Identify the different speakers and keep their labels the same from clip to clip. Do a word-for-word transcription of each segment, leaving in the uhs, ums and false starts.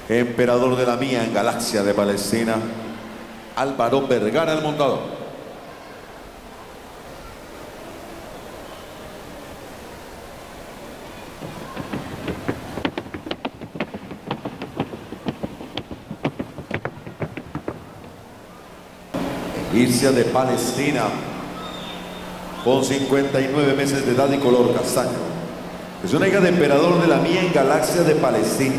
Speaker 1: Emperador de la Mía en Galaxia de Palestina, Álvaro Vergara, el montador. Egipcia de Palestina, con cincuenta y nueve meses de edad y color castaño. Es una hija de Emperador de la Mía en Galaxia de Palestina.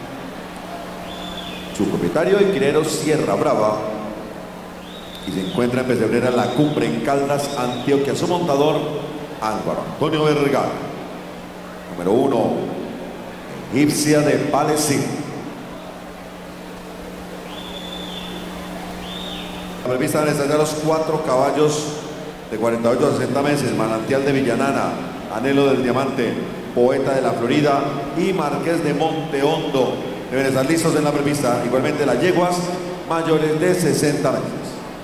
Speaker 1: Su propietario y criadero Sierra Brava, y se encuentra en Pesebrera, en la Cumbre, en Caldas, Antioquia. Su montador, Álvaro Antonio Vergara. Número uno, Egipcia de Palestina. La prevista de ensayar los cuatro caballos de cuarenta y ocho a sesenta meses, Manantial de Villanana, Anhelo del Diamante, Poeta de la Florida y Marqués de Monte Hondo. Deben estar listos en la prevista. Igualmente las yeguas mayores de sesenta meses.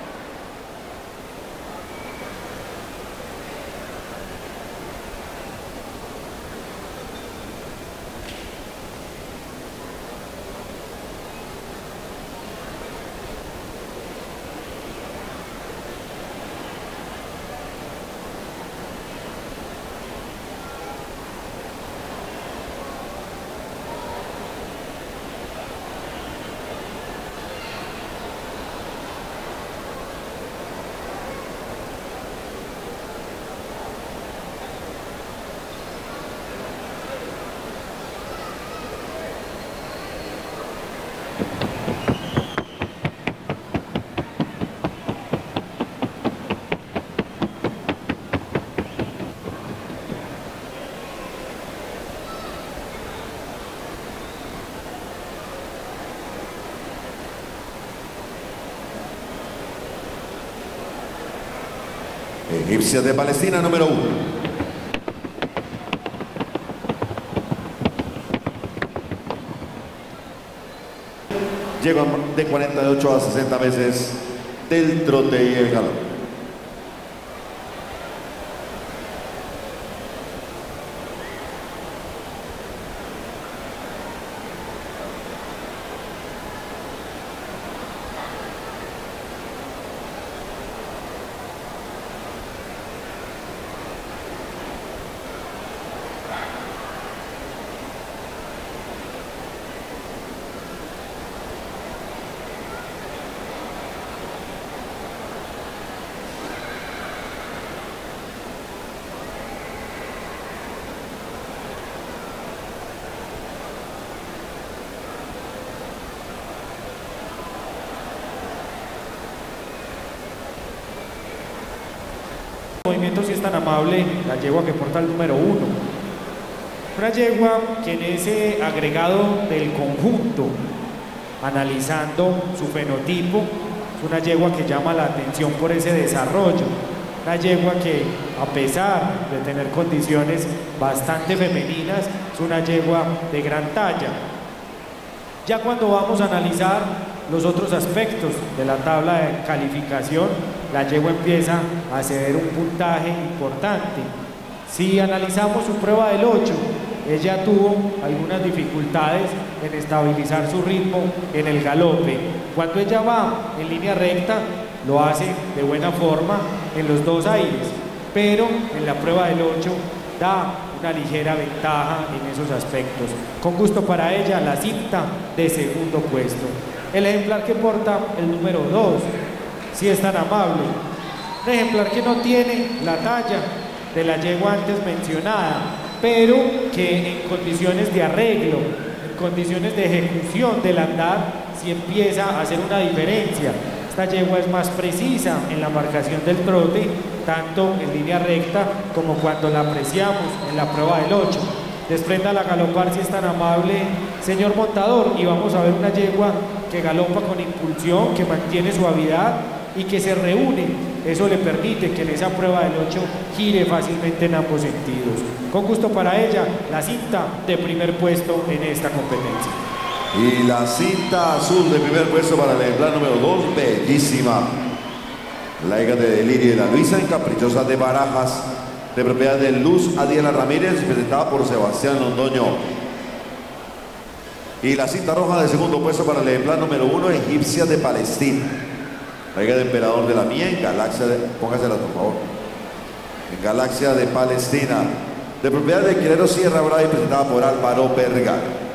Speaker 1: Egipcia de Palestina, número uno. Llegan de cuarenta y ocho a sesenta meses del trote y el galop.
Speaker 2: Movimiento, si es tan amable, la yegua que porta el número uno. Una yegua que en ese agregado del conjunto, analizando su fenotipo, es una yegua que llama la atención por ese desarrollo. Una yegua que, a pesar de tener condiciones bastante femeninas, es una yegua de gran talla. Ya cuando vamos a analizar los otros aspectos de la tabla de calificación, la yegua empieza a ceder un puntaje importante. Si analizamos su prueba del ocho, ella tuvo algunas dificultades en estabilizar su ritmo en el galope. Cuando ella va en línea recta, lo hace de buena forma en los dos aires, pero en la prueba del ocho da una ligera ventaja en esos aspectos. Con gusto para ella, la cinta de segundo puesto. El ejemplar que porta el número dos, si es tan amable, un ejemplar que no tiene la talla de la yegua antes mencionada, pero que en condiciones de arreglo, en condiciones de ejecución del andar, sí empieza a hacer una diferencia. Esta yegua es más precisa en la marcación del trote, tanto en línea recta como cuando la apreciamos en la prueba del ocho. Despréndala a galopar, si es tan amable, señor montador, y vamos a ver una yegua que galopa con impulsión, que mantiene suavidad y que se reúne. Eso le permite que en esa prueba del ocho gire fácilmente en ambos sentidos. Con gusto para ella, la cinta de primer puesto en esta competencia.
Speaker 1: Y la cinta azul de primer puesto para el ejemplar número dos, bellísima. La hija de Delirio y la Luisa, en Caprichosa de Barajas, de propiedad de Luz Adiela Ramírez, presentada por Sebastián Londoño. Y la cinta roja de segundo puesto para el ejemplar número uno, Egipcia de Palestina. La hija del emperador de la Mía en Galaxia de... Póngasela, por favor. En Galaxia de Palestina. De propiedad de Quirero Sierra Brava y presentada por Álvaro Vergara.